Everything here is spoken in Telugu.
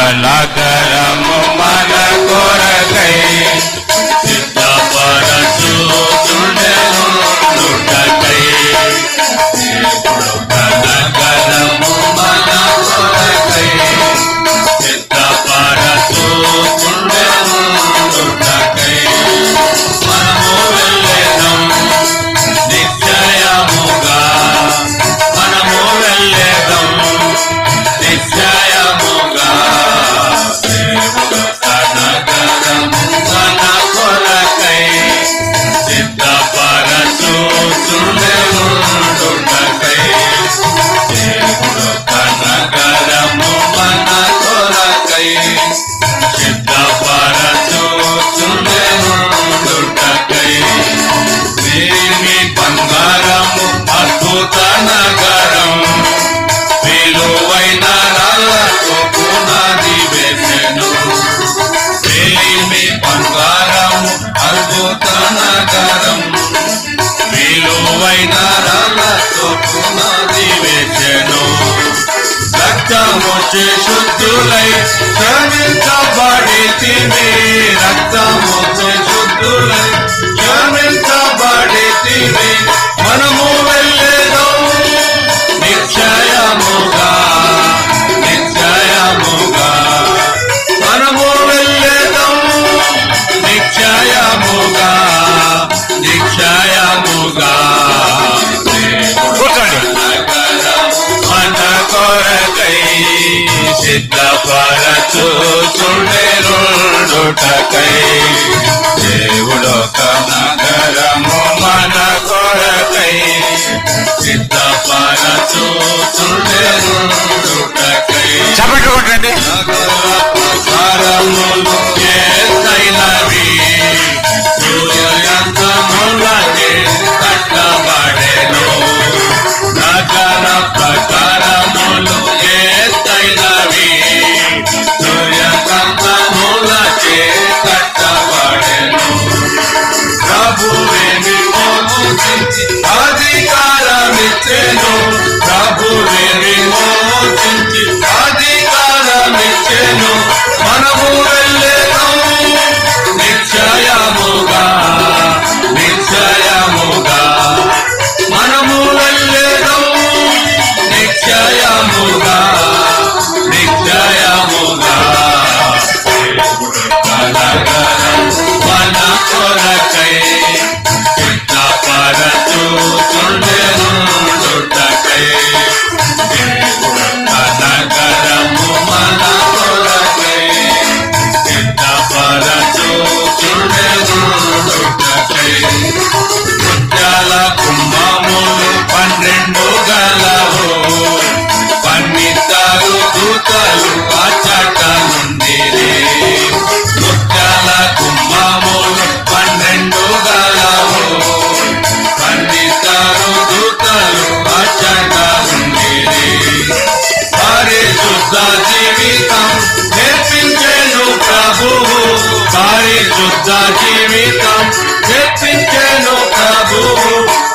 నగరము మన కొరకై సిద్ధపరచుచుండెను దుటకై. దేవుడొక నగరము మన కొరకై సిద్ధపరచుచుండెను దుటకై. మనము వెళ్ళెదం నిశ్చయముగా, మనము వెళ్ళెదం నిశ్చయముగా. దేవుడొక నగరము మన కొరకై సిద్ధపరచుచుండెను దుటకై. దేవుడొక నగరము మన కొరకై సిద్ధపరచుచుండెను దుటకై. మేమి బంగారము అద్భుత నగరం, విలువైన రాళ్ళతో పునాది వేసెను. మేమి బంగారము అద్భుత నగరం, విలువైన రాళ్ళతో పునాది వేసెను. రక్తముచే శుద్ధులై క్షమించబడితిమి, రక్తముచే శుద్ధులై క్షమించబడితిమి. మనము వెళ్ళేదం నిశ్చయముగా, నిశ్చయముగా. మనము వెళ్ళేదం నిశ్చయముగా, నిశ్చయముగా. మన కొరకై సిద్ధపరచుచుండెను దుటకై. దేవుడొక నగరము మన కొరకై సిద్ధపరచుచుండెను దుటకై. చప్పట్లు కొట్టండి. నగరములు ఎత్తైనవి, సూర్యయంత్రములచే కట్టబడెను. నగర ప్రకారములు ఎత్తైనవి, సూర్యయంత్రములచే కట్టబడెను. ప్రభువే విమోచించి అధికారమిచ్చెను, ప్రభువే విమోచించి అధికారమిచ్చెను. మనము వెళ్ళేదం నిశ్చయముగా, నిశ్చయముగా. మనము వెళ్ళేదం నిశ్చయముగా, నిశ్చయముగా. దేవుడొక నగరం మన కొరకై సిద్ధపరచుచుండెను దుటకై. దేవుడొక నగరము మన కొరకై సిద్ధపరచుచుండెను దుటకై. ముత్యాల కుంభములు 12 గలవు, 12 దూతలు అచ్చట నుండిరి. ముత్యాల కుంభములు 12 గలవు, 12 దూతలు అచ్చట నుండిరి. పరిశుద్ధ జీవితం నేర్పించెను ప్రభువు, పరిశుద్ధ జీవితం నేర్పించెను ప్రభువు.